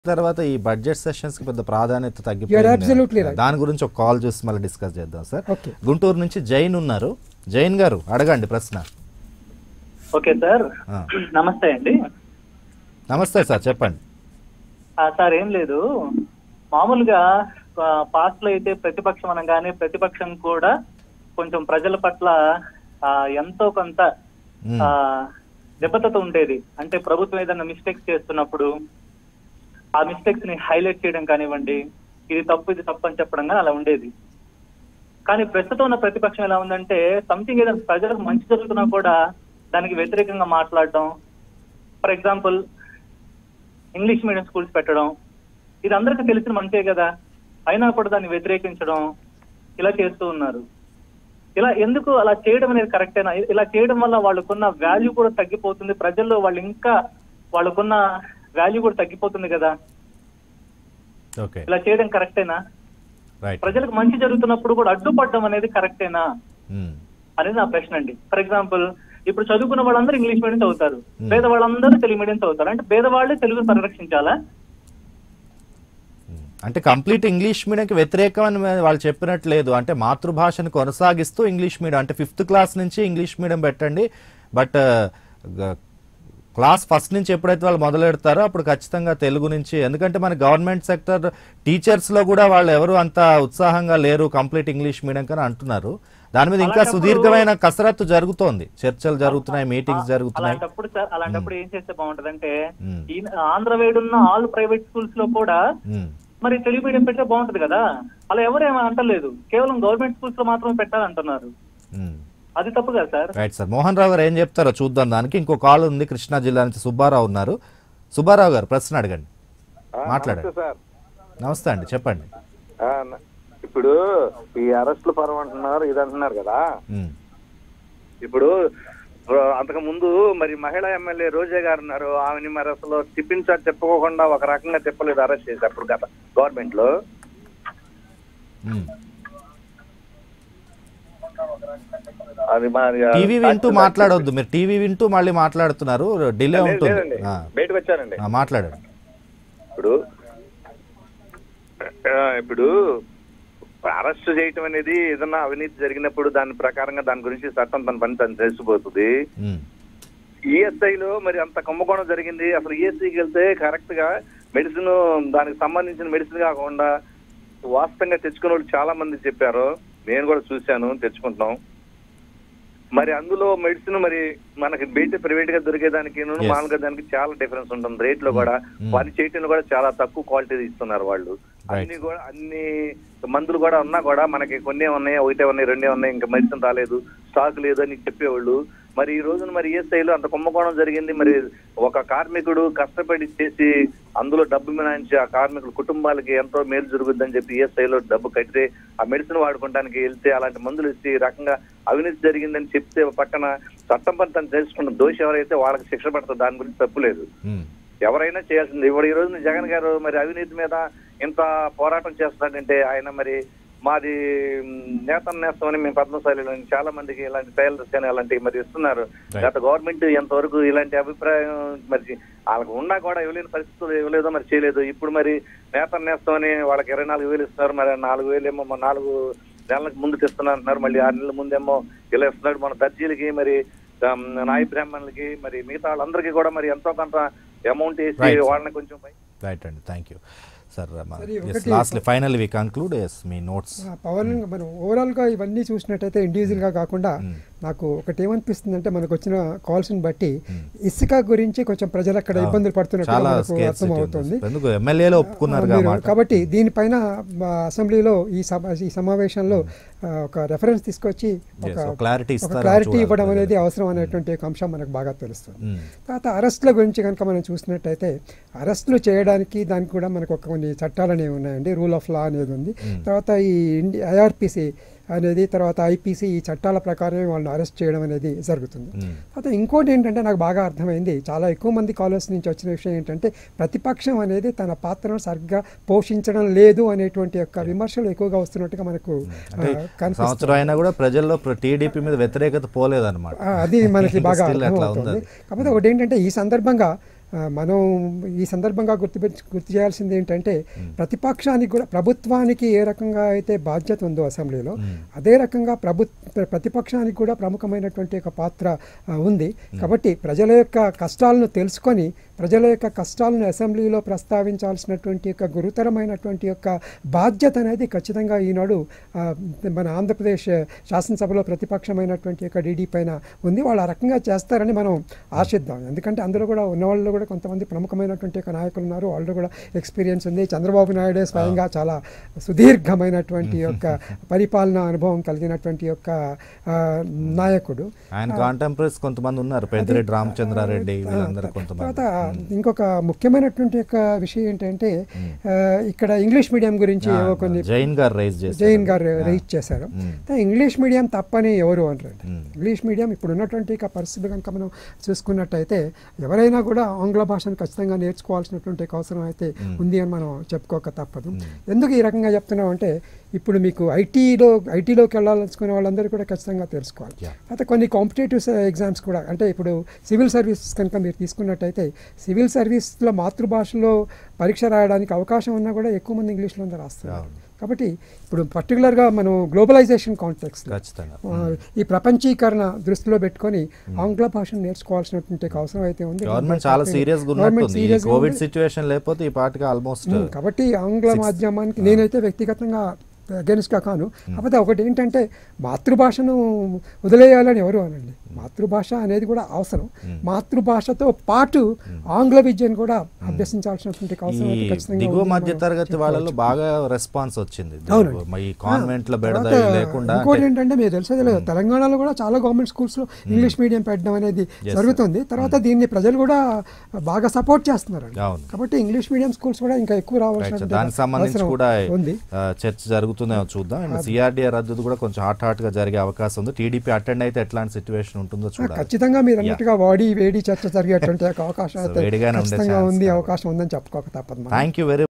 తర్వాత ఈ budget sessions కి పెద్ద ప్రాధాన్యత You're తగ్గిపోయింది. absolutely right. దాని గురించి ఒక కాల్ చూసి మళ్ళీ డిస్కస్ చేద్దాం సార్. Okay. గుంటూరు నుంచి జైన్ ఉన్నారు. జైన్ గారు అడగండి ప్రశ్న. ఓకే సార్, నమస్తే అండి. నమస్తే సార్, చెప్పండి. సార్ ఏం లేదు, మామూలుగా పాస్ట్ లో అయితే ప్రతిపక్షం అనగానే ప్రతిపక్షం కూడా కొంచెం ప్రజల పట్ల ఎంతో కొంత నిబద్ధత ఉండేది. అంటే ప్రభుత్వం ఏదైనా మిస్టేక్స్ చేస్తున్నప్పుడు ఆ మిస్టేక్స్ ని హైలైట్ చేయడం కానివ్వండి, ఇది తప్పు అని చెప్పడం కానీ అలా ఉండేది. కానీ ప్రస్తుతం ఉన్న ప్రతిపక్షం ఎలా ఉందంటే, సంథింగ్ ఏదైనా ప్రజలకు మంచి జరుగుతున్నా కూడా దానికి వ్యతిరేకంగా మాట్లాడడం. For example English medium schools పెట్టడం, ఇది అందరికీ తెలిసిన మంచే కదా, అయినా కూడా దాన్ని వ్యతిరేకించడం, ఇలా చేస్తూ ఉన్నారు. ఇలా ఎందుకు అలా చేయడం అనేది కరెక్టేనా? ఇలా చేయడం వల్ల వాళ్ళకున్న వాల్యూ కూడా తగ్గిపోతుంది, ప్రజల్లో వాళ్ళకున్న వాల్యూ కూడా తగ్గిపోతుంది కదా. ఇలా చేయడం కరెక్టేనా? ప్రజలకు మంచి జరుగుతున్నప్పుడు కూడా అడ్డుపడడం అనేది కరెక్టేనా అనేది నా ప్రశ్న అండి. ఫర్ ఎగ్జాంపుల్, ఇప్పుడు చదువుకున్న వాళ్ళందరూ ఇంగ్లీష్ మీడియం చదువుతారు, పేదవాళ్ళందరూ తెలుగు మీడియం చదువుతారు. అంటే పేదవాళ్ళే తెలుగు పరిరక్షించాలా? అంటే కంప్లీట్ ఇంగ్లీష్ మీడియంకి వ్యతిరేకం అని వాళ్ళు చెప్పినట్లేదు. అంటే మాతృభాషను కొనసాగిస్తూ ఇంగ్లీష్ మీడియం, అంటే 5th క్లాస్ నుంచి ఇంగ్లీష్ మీడియం పెట్టండి, బట్ క్లాస్ ఫస్ట్ నుంచి ఎప్పుడైతే వాళ్ళు మొదలెడతారో అప్పుడు ఖచ్చితంగా తెలుగు నుంచి. ఎందుకంటే మన గవర్నమెంట్ సెక్టర్ టీచర్స్ లో కూడా వాళ్ళు ఎవరు అంత ఉత్సాహంగా లేరు కంప్లీట్ ఇంగ్లీష్ మీడియం కని అంటున్నారు. దాని మీద ఇంకా సుదీర్ఘమైన కసరత్తు జరుగుతోంది, చర్చలు జరుగుతున్నాయి, మీటింగ్స్ జరుగుతున్నాయి. అలాంటప్పుడు ఏం చేస్తే బాగుంటదంటే, ఆంధ్ర వైడ్ ఉన్న ఆల్ ప్రైవేట్ స్కూల్స్ లో కూడా మరి తెలుగు మీడియం పెడితే బాగుంటది కదా. అలా ఎవరేమీ అంటలేదు, కేవలం గవర్నమెంట్ స్కూల్స్ లో మాత్రమే పెట్టాలంటున్నారు. అది తప్పు కదా sir. Right sir. Mohan Rao garu ఏం చెప్తారో చూద్దాం. దానికి ఇంకో కాల్ ఉంది, కృష్ణా జిల్లా నుంచి సుబ్బారావు ఉన్నారు. సుబ్బారావు గారు ప్రశ్న అడగండి, మాట్లాడండి. నమస్తే అండి, చెప్పండి. ఇప్పుడు ఈ అరెస్టుల పర్వం అంటున్నారు, ఇది అంటున్నారు కదా. ఇప్పుడు అంతకు ముందు మరి మహిళా ఎమ్మెల్యే రోజా గారు ఉన్నారు, ఆమెని మరి అసలు తిప్పుకోకుండా ఒక రకంగా తిప్పలేదు, అరెస్ట్ చేసి అప్పుడు గత గవర్నమెంట్ లో. అది టీవీ వింటూ మాట్లాడొద్దు, మీరు టీవీ వింటూ మళ్ళీ మాట్లాడుతున్నారు, డిలే ఉంటుంది. బయటకు వచ్చారండి, మాట్లాడండి. ఇప్పుడు అరెస్ట్ చేయటం అనేది ఏదన్నా అవినీతి జరిగినప్పుడు దాని ప్రకారంగా దాని గురించి చట్టం తన పని తను తెలిసిపోతుంది. ఈఎస్ఐలో మరి అంత కుంభకోణం జరిగింది. అసలు ఈఎస్ఐకి వెళ్తే కరెక్ట్ గా మెడిసిన్, దానికి సంబంధించిన మెడిసిన్ కాకుండా వాస్తవంగా తెచ్చుకునే వాళ్ళు చాలా మంది చెప్పారు, నేను కూడా చూశాను, తెచ్చుకుంటున్నాం. మరి అందులో మెడిసిన్ మరి మనకి బయట ప్రైవేట్ గా దొరికేదానికి మామూలుగా దానికి చాలా డిఫరెన్స్ ఉంటుంది. రేట్ లో కూడా వాళ్ళు చేయటంలో కూడా చాలా తక్కువ క్వాలిటీ ఇస్తున్నారు వాళ్ళు. అన్ని మందులు కూడా ఉన్నా కూడా మనకి కొన్ని ఉన్నాయి, ఒకటే ఉన్నాయి, రెండే ఉన్నాయి, ఇంకా మెడిసిన్ రాలేదు, స్టాక్ లేదు అని చెప్పేవాళ్ళు. మరి ఈ రోజున మరి ఈఎస్ఐలో అంత కుంభకోణం జరిగింది. మరి ఒక కార్మికుడు కష్టపడి చేసి అందులో డబ్బు మినాయించి ఆ కార్మికుడు కుటుంబాలకి ఎంతో మేలు జరుగుద్దని చెప్పి ఈఎస్ఐలో డబ్బు కట్టితే ఆ మెడిసిన్ వాడుకోవడానికి వెళ్తే అలాంటి మందులు ఇచ్చి రకంగా అవినీతి జరిగిందని చెప్తే పక్కన చట్టం పని తను తెలుసుకున్న దోషి ఎవరైతే వాళ్ళకి శిక్ష పడుతుంది, దాని గురించి తప్పు లేదు, ఎవరైనా చేయాల్సింది. ఇప్పుడు ఈ రోజున జగన్ గారు మరి అవినీతి మీద ఇంత పోరాటం చేస్తున్నాడంటే ఆయన మరి మాది నేతనేస్తామని మేము పద్మశాలిలో చాలా మందికి ఇలాంటి టైలర్స్ కానీ అలాంటివి మరి ఇస్తున్నారు. గత గవర్నమెంట్ ఎంతవరకు ఇలాంటి అభిప్రాయం మరి వాళ్ళకు ఉన్నా కూడా ఇవ్వలేని పరిస్థితులు ఇవ్వలేదో మరి చేయలేదు. ఇప్పుడు మరి నేతనేస్తామని వాళ్ళకి 24,000 ఇస్తున్నారు, మరి 4,000 ఏమో 4 నెలలకు ముందుకు ఇస్తున్నారు అంటున్నారు, మళ్ళీ 6 నెలల ముందేమో ఇలా ఇస్తున్నాడు. మన దర్జీలకి మరి నాయ బ్రాహ్మణులకి మరి మిగతా వాళ్ళందరికీ కూడా మరి ఎంతో కొంత అమౌంట్ వేసి వాళ్ళని కొంచెం. రైట్ అండి, thank you sir. Lastly final we conclude మీ నోట్స్. పవన్, మనం ఓవరాల్గా ఇవన్నీ చూసినట్టయితే ఇండివిజువల్గా కాకుండా నాకు ఒకటి ఏమనిపిస్తుంది అంటే, మనకు వచ్చిన కాల్స్ని బట్టి ఇసుక గురించి కొంచెం ప్రజలు అక్కడ ఇబ్బందులు పడుతున్నట్టు అర్థం అవుతుంది. కాబట్టి దీనిపైన అసెంబ్లీలో ఈ సమావేశంలో ఒక రెఫరెన్స్ తీసుకొచ్చి ఒక క్లారిటీ ఇవ్వడం అనేది అవసరం అనేటువంటి ఒక అంశం మనకు బాగా తెలుస్తుంది. తర్వాత అరెస్టుల గురించి కనుక మనం చూసినట్టయితే, అరెస్టులు చేయడానికి దానికి కూడా మనకు కొన్ని చట్టాలు అనేవి ఉన్నాయండి. రూల్ ఆఫ్ లా అనేది ఉంది. తర్వాత ఈ ఐఆర్పిసి అనేది, తర్వాత ఐపీసీ, ఈ చట్టాల ప్రకారమే వాళ్ళని అరెస్ట్ చేయడం అనేది జరుగుతుంది. తర్వాత ఇంకోటి ఏంటంటే, నాకు బాగా అర్థమైంది, చాలా ఎక్కువ మంది కాలర్స్ నుంచి వచ్చిన విషయం ఏంటంటే, ప్రతిపక్షం అనేది తన పాత్రను సరిగ్గా పోషించడం లేదు అనేటువంటి యొక్క విమర్శలు ఎక్కువగా వస్తున్నట్టుగా మనకు సంవత్సరం అయినా కూడా ప్రజల్లో టీడీపీ మీద వ్యతిరేకత పోలేదన్నమాట. అది మనకి బాగా అర్థమవుతుంది. కాకపోతే ఒకటి ఏంటంటే, ఈ సందర్భంగా మనం ఈ సందర్భంగా గుర్తు చేయాల్సింది ఏంటంటే ప్రతిపక్షానికి కూడా ప్రభుత్వానికి ఏ రకంగా అయితే బాధ్యత ఉందో అసెంబ్లీలో అదే రకంగా ప్రతిపక్షానికి కూడా ప్రముఖమైనటువంటి ఒక పాత్ర ఉంది. కాబట్టి ప్రజల యొక్క కష్టాలను తెలుసుకొని ప్రజల యొక్క కష్టాలను అసెంబ్లీలో ప్రస్తావించాల్సినటువంటి యొక్క గురుతరమైనటువంటి యొక్క బాధ్యత అనేది ఖచ్చితంగా ఈనాడు మన ఆంధ్రప్రదేశ్ శాసనసభలో ప్రతిపక్షమైనటువంటి యొక్క డీడీ పైన ఉంది. వాళ్ళు ఆ రకంగా చేస్తారని మనం ఆశిద్దాం. ఎందుకంటే అందులో కూడా ఉన్నవాళ్ళు కూడా కొంతమంది ప్రముఖమైనటువంటి యొక్క నాయకులు ఉన్నారు. వాళ్ళు కూడా ఎక్స్పీరియన్స్ ఉంది. చంద్రబాబు నాయుడే స్వయంగా చాలా సుదీర్ఘమైనటువంటి యొక్క పరిపాలనా అనుభవం కలిగినటువంటి యొక్క నాయకుడు. ఆయన కాంటెంపరీస్ కొంతమంది ఉన్నారు, పెద్దిరెడ్డి రామచంద్రారెడ్డి వీళ్ళందరూ కొంతమంది. తర్వాత ఇంకొక ముఖ్యమైనటువంటి యొక్క విషయం ఏంటంటే ఇక్కడ ఇంగ్లీష్ మీడియం గురించి కొన్ని జైన్ గారు రైజ్ చేశారు. ఇంగ్లీష్ మీడియం తప్పని ఎవరు అంటారు. ఇంగ్లీష్ మీడియం ఇప్పుడు ఉన్నటువంటి పరిస్థితి కనుక మనం చూసుకున్నట్టయితే ఎవరైనా కూడా ఆంగ్ల భాషను ఖచ్చితంగా నేర్చుకోవాల్సినటువంటి అవసరం అయితే ఉంది అని మనం చెప్పుకోక తప్పదు. ఎందుకు ఈ రకంగా చెప్తున్నాం అంటే ఇప్పుడు మీకు ఐటీలోకి వెళ్ళాలనుకునే వాళ్ళందరూ కూడా ఖచ్చితంగా తెలుసుకోవాలి. అయితే కొన్ని కాంపిటేటివ్ ఎగ్జామ్స్ కూడా అంటే ఇప్పుడు సివిల్ సర్వీసెస్ కనుక మీరు తీసుకున్నట్టయితే సివిల్ సర్వీస్లో మాతృభాషలో పరీక్ష రాయడానికి అవకాశం ఉన్నా కూడా ఎక్కువ మంది ఇంగ్లీష్లో రాస్తున్నారు. కాబట్టి ఇప్పుడు పర్టికులర్గా మనం గ్లోబలైజేషన్ కాంటెక్స్ట్ ఈ ప్రపంచీకరణ దృష్టిలో పెట్టుకొని ఆంగ్ల భాషను నేర్చుకోవాల్సినటువంటి అవసరం అయితే ఉంది. కాబట్టి ఆంగ్ల మాధ్యమానికి నేనైతే వ్యక్తిగతంగా అగెన్స్ట్గా కాను. కాకపోతే ఒకటి ఏంటంటే మాతృభాషను వదిలేయాలని ఎవరు అనండి. మాతృభాష అనేది కూడా అవసరం. మాతృభాషతో పాటు ఆంగ్ల విద్యను కూడా అభ్యసించాల్సినటువంటి అవసరం. దిగువ మధ్య తరగతి వాళ్ళలో బాగా రెస్పాన్స్ వచ్చింది. ఇంకోటి ఏంటంటే మీరు తెలిసేది లేదు, తెలంగాణలో కూడా చాలా గవర్నమెంట్ స్కూల్స్ లో ఇంగ్లీష్ మీడియం పెట్టడం అనేది జరుగుతుంది. తర్వాత దీన్ని ప్రజలు కూడా బాగా సపోర్ట్ చేస్తున్నారు. కాబట్టి ఇంగ్లీష్ మీడియం స్కూల్స్ కూడా ఇంకా ఎక్కువ రావాల్సిన దానికి సంబంధించి కూడా చర్చ జరుగుతుందేమో చూద్దాం. సిఆర్డీఏ రద్దు కూడా కొంచెం హాట్ గా జరిగే అవకాశం ఉంది. టీడీపీ అటెండ్ అయితే ఎట్లాంటి సిచ్యువేషన్ ఉంటుందో చూడాలి. ఖచ్చితంగా మీరు అన్నట్టుగా వేడి చర్చ జరిగేటువంటి అవకాశం అయితే ఖచ్చితంగా ఉంది, అవకాశం ఉందని చెప్పుకోక తప్పదు. Thank you very